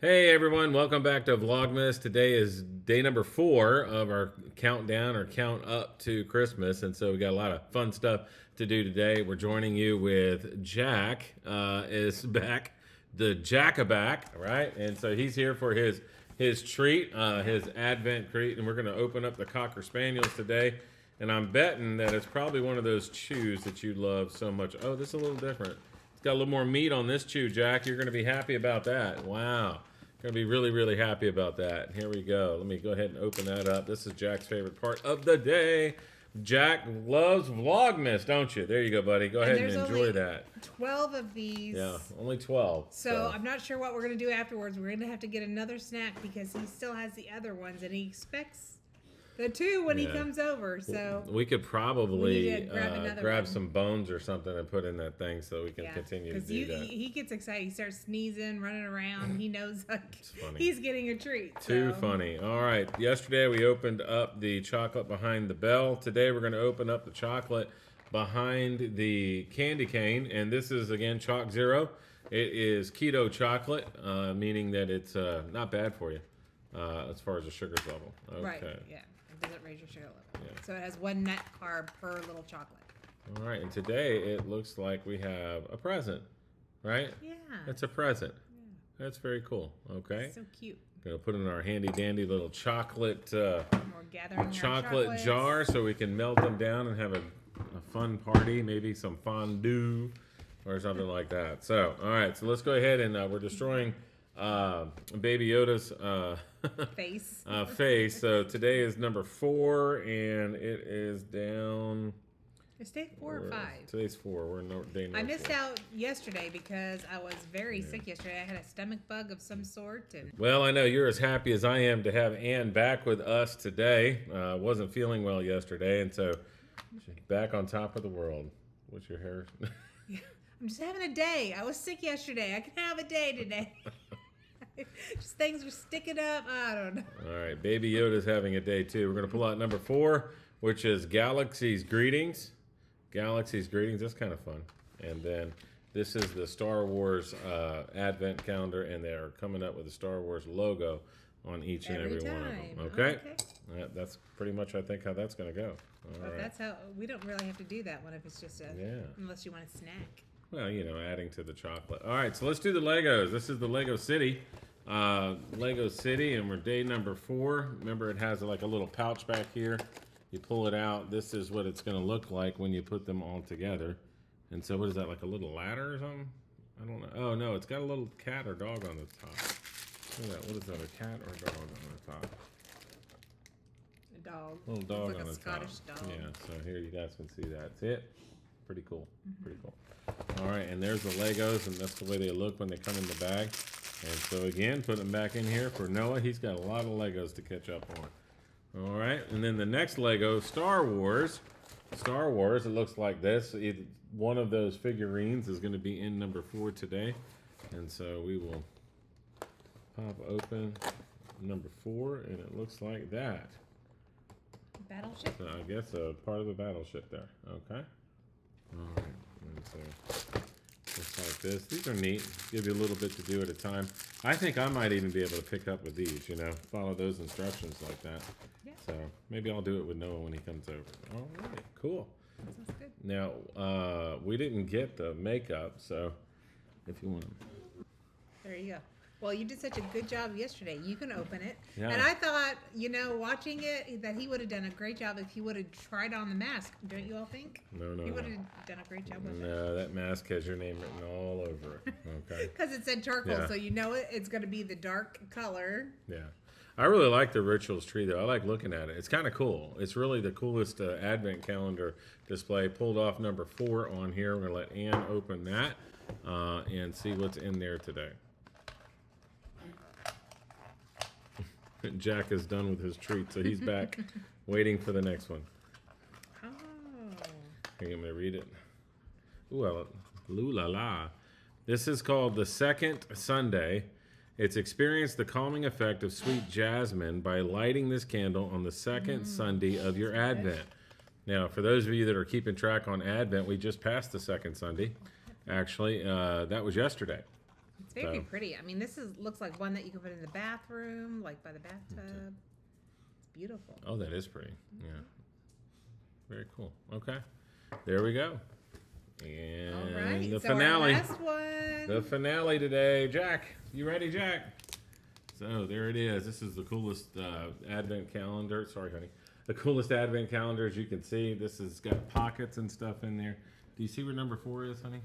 Hey everyone, welcome back to Vlogmas. Today is day number 4 of our countdown or count up to Christmas, and so we got a lot of fun stuff to do today. We're joining you with Jack is back, the Jack-a-back, right? And so he's here for his treat, his Advent treat, and we're going to open up the Cocker Spaniels today. And I'm betting that it's probably one of those chews that you love so much. Oh, this is a little different. It's got a little more meat on this chew, Jack. You're going to be happy about that. Wow. Going to be really, really happy about that. Here we go. Let me go ahead and open that up. This is Jack's favorite part of the day. Jack loves Vlogmas, don't you? There you go, buddy. Go ahead and enjoy that. 12 of these. Yeah, only 12. So I'm not sure what we're going to do afterwards. We're going to have to get another snack because he still has the other ones and he expects the 2 when he comes over. So we could probably grab one. some bones or something and put in that thing so we can continue to do that. He gets excited. He starts sneezing, running around. He knows he's getting a treat. Too funny. All right. Yesterday we opened up the chocolate behind the bell. Today we're going to open up the chocolate behind the candy cane. And this is, again, Chalk Zero. It is keto chocolate, meaning that it's not bad for you as far as the sugar level. Okay. Right, yeah. It doesn't raise your sugar level. Yeah. So it has 1 net carb per little chocolate. All right. And today it looks like we have a present, right? Yeah. It's a present. Yeah. That's very cool. Okay. It's so cute. Gonna put in our handy dandy little chocolate chocolate jar so we can melt them down and have a fun party, maybe some fondue or something like that. So, all right, so let's go ahead and we're destroying Baby Yoda's face. So today is number 4, and it is down. It's day 4 or 5. Today's 4. We're in day number 4. I missed out yesterday because I was very sick yesterday. I had a stomach bug of some sort. And well, I know you're as happy as I am to have Ann back with us today. Wasn't feeling well yesterday, and so she's back on top of the world. What's your hair? I'm just having a day. I was sick yesterday. I can have a day today. Just things are sticking up. I don't know. All right, Baby Yoda's having a day too. We're going to pull out number 4, which is Galaxy's Greetings. Galaxy's Greetings. That's kind of fun. And then this is the Star Wars Advent calendar, and they're coming up with the Star Wars logo on each and every one of them. Okay? That's pretty much, I think, how that's going to go. All right. That's how we don't really have to do that one if it's just unless you want a snack. Well, you know, adding to the chocolate. All right, so let's do the Legos. This is the Lego City. Lego City, and we're day number 4. Remember, it has like a little pouch back here. You pull it out. This is what it's going to look like when you put them all together. And so what is that, like a little ladder or something? I don't know. Oh, no, it's got a little cat or dog on the top. Look at that. What is that, a cat or a dog on the top? A dog. A little dog like on the Scottish top. Dog. Yeah, so here you guys can see that. See it? Pretty cool. Pretty cool. All right, and there's the Legos, and that's the way they look when they come in the bag. And so again, put them back in here for Noah. He's got a lot of Legos to catch up on. All right, and then the next Lego, Star Wars. Star Wars, it looks like this. One of those figurines is going to be in number 4 today. And so we will pop open number 4, and it looks like that. Battleship? So I guess a part of the battleship there. Okay. All right. And so just like this. These are neat. Give you a little bit to do at a time. I think I might even be able to pick up with these, you know, follow those instructions like that. Yeah. So maybe I'll do it with Noah when he comes over. All right, cool. That sounds good. Now, we didn't get the makeup, so if you want to. There you go. Well, you did such a good job yesterday. You can open it. Yeah. And I thought, you know, watching it, that he would have done a great job if he would have tried on the mask. Don't you all think? No. He would have done a great job with it. No, that mask has your name written all over it. Okay. Because it said charcoal, so you know it's going to be the dark color. Yeah. I really like the Rituals tree, though. I like looking at it. It's kind of cool. It's really the coolest Advent calendar display. Pulled off number 4 on here. We're going to let Ann open that and see what's in there today. Jack is done with his treat, so he's back waiting for the next one. Oh. Here, I'm going to read it. Ooh, la la. This is called The Second Sunday. It's experience the calming effect of sweet jasmine by lighting this candle on the second Sunday of your Advent. Now, for those of you that are keeping track on Advent, we just passed the second Sunday. Actually, that was yesterday. It's very pretty. I mean, looks like one that you can put in the bathroom, like by the bathtub. It's beautiful. Oh, that is pretty. Yeah. Very cool. Okay. There we go. And all right. the so finale. Our last one. The finale today. Jack, you ready, Jack? So there it is. This is the coolest advent calendar. Sorry, honey. The coolest advent calendar, as you can see. This has got pockets and stuff in there. Do you see where number 4 is, honey?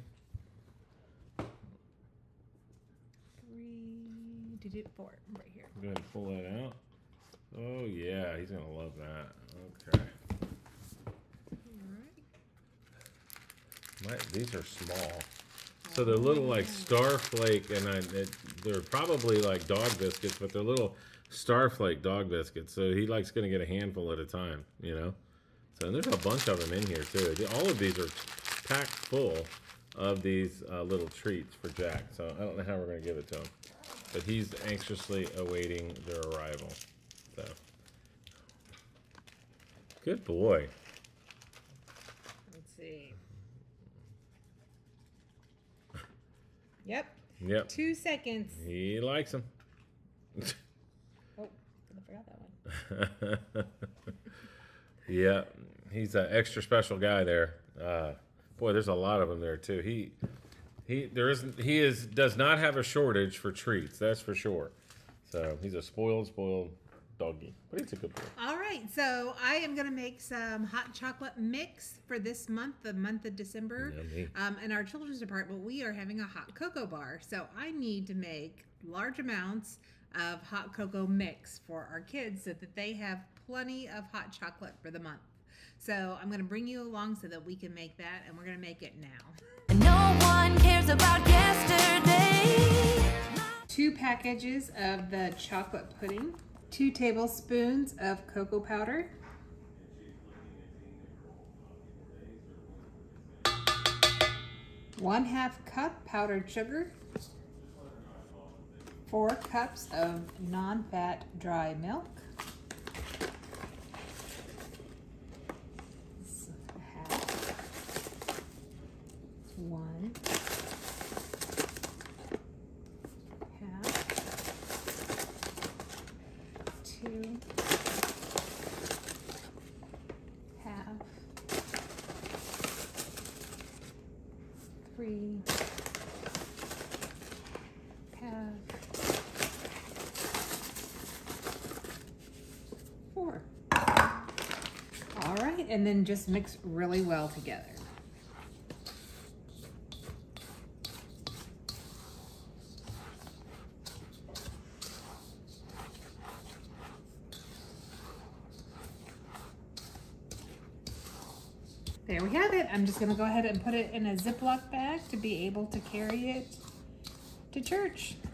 4 right here. Go ahead and pull that out. Oh yeah, he's gonna love that. Okay. All right. These are small. So they're little like Starflake, and they're probably like dog biscuits, but they're little Starflake dog biscuits. So he likes going to get a handful at a time, you know. So there's a bunch of them in here too. All of these are packed full of these little treats for Jack. So I don't know how we're going to give it to him, but he's anxiously awaiting their arrival. So good boy. Let's see. Yep. Yep. 2 seconds. He likes them. Oh, I forgot that one. Yeah, he's an extra special guy there. Boy, there's a lot of them there too. He does not have a shortage for treats. That's for sure. So he's a spoiled doggy, but he's a good boy. All right, so I am gonna make some hot chocolate mix for this month, the month of December. Yummy. In our children's department, we are having a hot cocoa bar, so I need to make large amounts of hot cocoa mix for our kids so that they have plenty of hot chocolate for the month. So I'm gonna bring you along so that we can make that, and we're gonna make it now. No one cares about yesterday. 2 packages of the chocolate pudding, 2 tablespoons of cocoa powder, 1/2 cup powdered sugar, 4 cups of non-fat dry milk, half, 1, half, 2, half, 3, half, 4. All right, and then just mix really well together. There we have it. I'm just gonna go ahead and put it in a Ziploc bag to be able to carry it to church.